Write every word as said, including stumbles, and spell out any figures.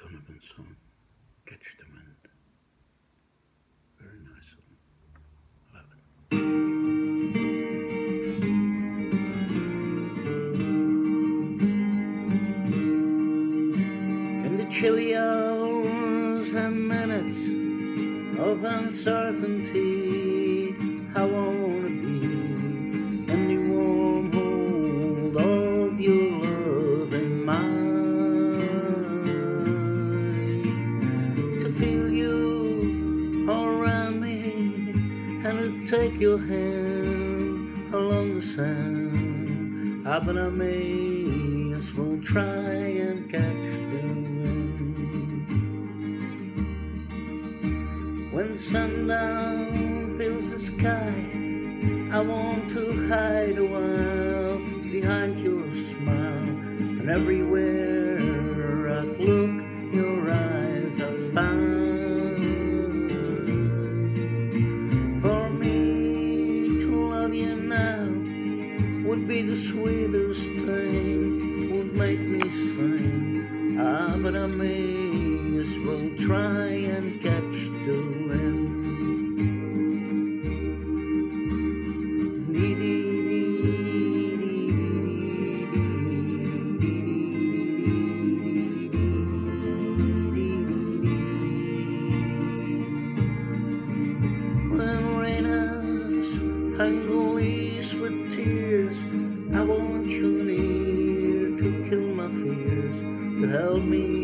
Donovan song, Catch the Wind. Very nice song. Love it. In the chilly hours and minutes of uncertainty, I wanna be in the warm hold of your loving mind, to feel you all around me and to take your hand along the sand. Ah, but I may as well try and catch the wind. When sundown fills the sky, I want to hide a while behind your smile, and everywhere I look, your eyes are found. For me to love you now would be the sweetest thing, would make me sing. Ah, but I may as well try and catch the wind. When rain has hung leaves with tears, I want you near to kill my fears, to help me